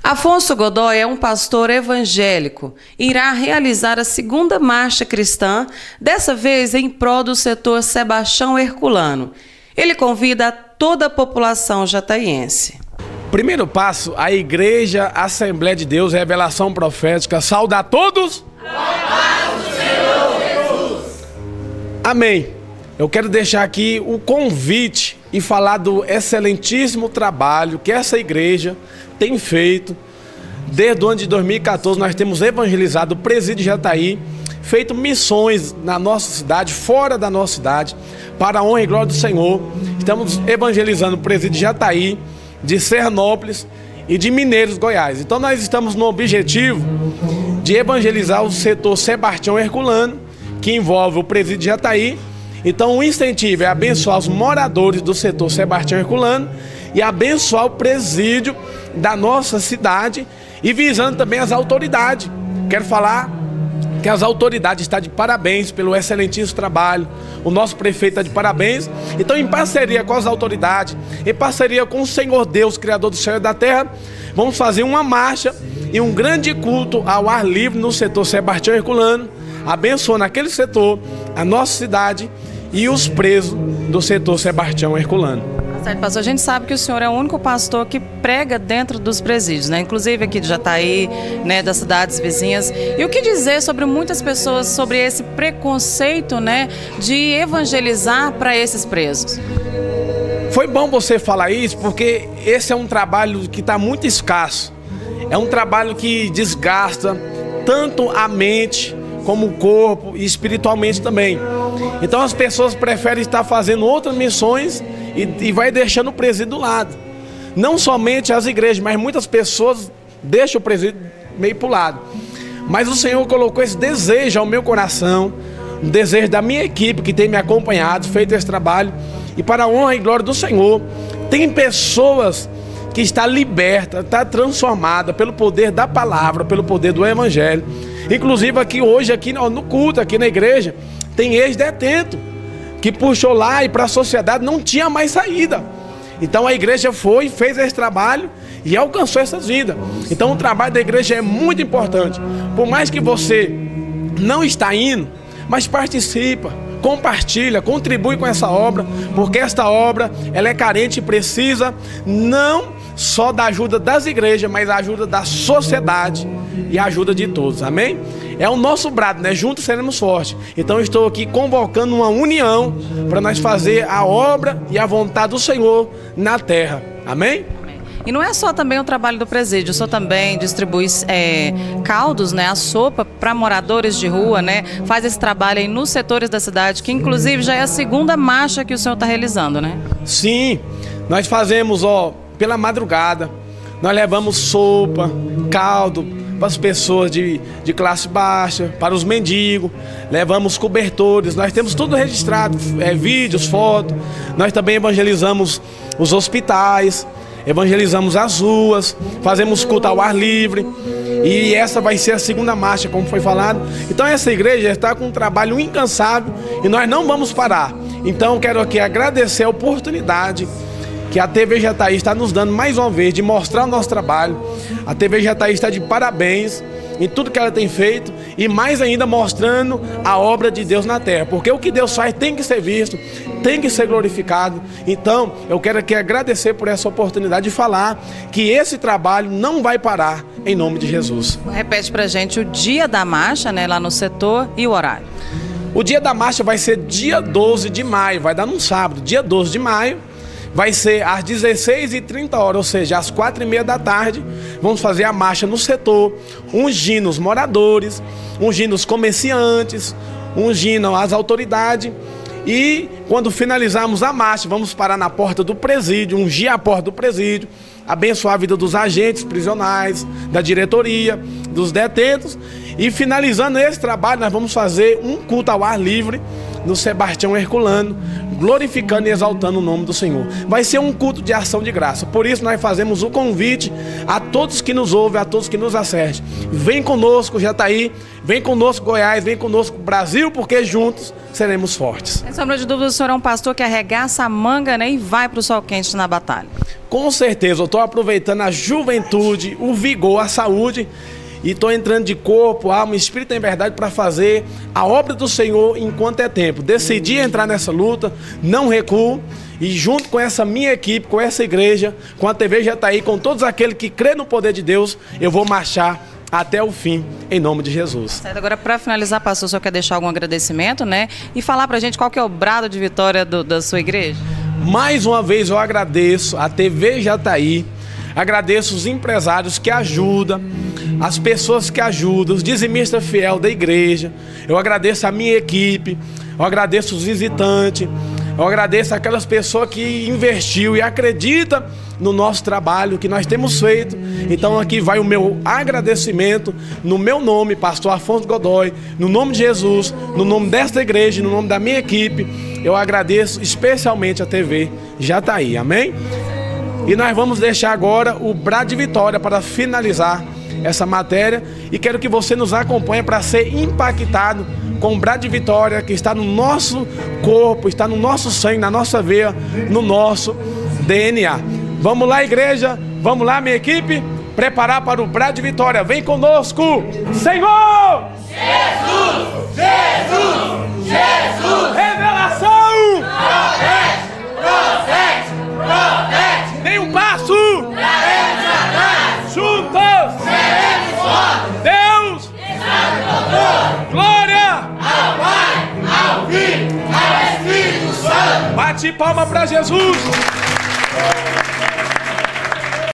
Afonso Godoy é um pastor evangélico e irá realizar a segunda marcha cristã, dessa vez em prol do setor Sebastião Herculano. Ele convida a toda a população jataiense. Primeiro passo, a Igreja Assembleia de Deus, Revelação Profética, sauda a todos. Amém. Eu quero deixar aqui o convite e falar do excelentíssimo trabalho que essa igreja tem feito. Desde o ano de 2014 nós temos evangelizado o Presídio Jataí, feito missões na nossa cidade, fora da nossa cidade, para a honra e glória do Senhor. Estamos evangelizando o Presídio Jataí, de Serranópolis e de Mineiros, Goiás. Então nós estamos no objetivo de evangelizar o setor Sebastião Herculano, que envolve o Presídio Jataí. Então o incentivo é abençoar os moradores do setor Sebastião Herculano e abençoar o presídio da nossa cidade e visando também as autoridades. Quero falar que as autoridades estão de parabéns pelo excelentíssimo trabalho. O nosso prefeito está de parabéns. Então, em parceria com as autoridades, em parceria com o Senhor Deus, Criador do céu e da terra, vamos fazer uma marcha e um grande culto ao ar livre no setor Sebastião Herculano, abençoando aquele setor, a nossa cidade e os presos do setor Sebastião Herculano. Certo, pastor, a gente sabe que o senhor é o único pastor que prega dentro dos presídios, né? Inclusive aqui de Jataí, né, das cidades vizinhas. E o que dizer sobre muitas pessoas, sobre esse preconceito, né, de evangelizar para esses presos? Foi bom você falar isso, porque esse é um trabalho que está muito escasso. É um trabalho que desgasta tanto a mente como o corpo e espiritualmente também. Então as pessoas preferem estar fazendo outras missões e vai deixando o presídio do lado. Não somente as igrejas, mas muitas pessoas deixam o presídio meio para o lado. Mas o Senhor colocou esse desejo ao meu coração, um desejo da minha equipe que tem me acompanhado, feito esse trabalho. E para a honra e glória do Senhor, tem pessoas que estão libertas, estão transformadas pelo poder da palavra, pelo poder do Evangelho. Inclusive aqui hoje, aqui no culto, aqui na igreja, tem ex-detento que puxou lá e para a sociedade não tinha mais saída. Então a igreja foi, fez esse trabalho e alcançou essas vidas. Então o trabalho da igreja é muito importante. Por mais que você não está indo, mas participa, compartilha, contribui com essa obra, porque esta obra ela é carente e precisa não só da ajuda das igrejas, mas da ajuda da sociedade e a ajuda de todos, amém? É o nosso brado, né? Juntos seremos fortes. Então estou aqui convocando uma união para nós fazer a obra e a vontade do Senhor na terra, amém? E não é só também o trabalho do presídio, o senhor também distribui caldos, né, a sopa para moradores de rua, né? Faz esse trabalho aí nos setores da cidade, que inclusive já é a segunda marcha que o senhor está realizando, né? Sim, nós fazemos, pela madrugada, nós levamos sopa, caldo para as pessoas de classe baixa, para os mendigos, levamos cobertores, nós temos tudo registrado, vídeos, fotos, nós também evangelizamos os hospitais, evangelizamos as ruas, fazemos culto ao ar livre, e essa vai ser a segunda marcha, como foi falado. Então essa igreja está com um trabalho incansável e nós não vamos parar. Então quero aqui agradecer a oportunidade que a TV Jataí está nos dando mais uma vez de mostrar o nosso trabalho. A TV Jataí está de parabéns em tudo que ela tem feito e mais ainda mostrando a obra de Deus na terra, porque o que Deus faz tem que ser visto, tem que ser glorificado. Então eu quero aqui agradecer por essa oportunidade de falar que esse trabalho não vai parar, em nome de Jesus. Repete pra gente o dia da marcha, né, lá no setor, e o horário. O dia da marcha vai ser dia 12 de maio, vai dar num sábado, dia 12 de maio. Vai ser às 16h30, ou seja, às 4h30 da tarde. Vamos fazer a marcha no setor, ungindo os moradores, ungindo os comerciantes, ungindo as autoridades. E quando finalizarmos a marcha, vamos parar na porta do presídio, ungir a porta do presídio, abençoar a vida dos agentes prisionais, da diretoria, dos detentos. E finalizando esse trabalho, nós vamos fazer um culto ao ar livre no Sebastião Herculano, glorificando e exaltando o nome do Senhor. Vai ser um culto de ação de graça. Por isso nós fazemos o convite a todos que nos ouvem, a todos que nos assistem. Vem conosco, Jataí, vem conosco, Goiás, vem conosco, Brasil, porque juntos seremos fortes. Sem sombra de dúvida, o senhor é um pastor que arregaça a manga, né, e vai para o sol quente na batalha. Com certeza, eu estou aproveitando a juventude, o vigor, a saúde, e estou entrando de corpo, alma, espírito em verdade para fazer a obra do Senhor enquanto é tempo. Decidi entrar nessa luta, não recuo, e junto com essa minha equipe, com essa igreja, com a TV Jataí, com todos aqueles que crêem no poder de Deus, eu vou marchar até o fim, em nome de Jesus. Certo, agora para finalizar, pastor, o senhor quer deixar algum agradecimento, né? E falar para a gente qual que é o brado de vitória da sua igreja? Mais uma vez eu agradeço a TV Jataí, agradeço os empresários que ajudam, as pessoas que ajudam, os dizimistas fiéis da igreja, eu agradeço a minha equipe, eu agradeço os visitantes, eu agradeço aquelas pessoas que investiu e acredita no nosso trabalho que nós temos feito. Então aqui vai o meu agradecimento no meu nome, pastor Afonso Godoy, no nome de Jesus, no nome desta igreja, no nome da minha equipe. Eu agradeço especialmente a TV Jataí, amém? E nós vamos deixar agora o brado de vitória para finalizar essa matéria, e quero que você nos acompanhe para ser impactado com o brado de vitória que está no nosso corpo, está no nosso sangue, na nossa veia, no nosso DNA. Vamos lá, igreja, vamos lá, minha equipe, preparar para o brado de vitória. Vem conosco, Senhor! Jesus! Jesus! Jesus! Revelação! Profete! Profete! Profete! Nem um passo! Daremos atrás! Juntos! Seremos fortes! Deus! Está no controle! Glória! Ao Pai, ao Filho, ao Espírito Santo! Bate palma para Jesus!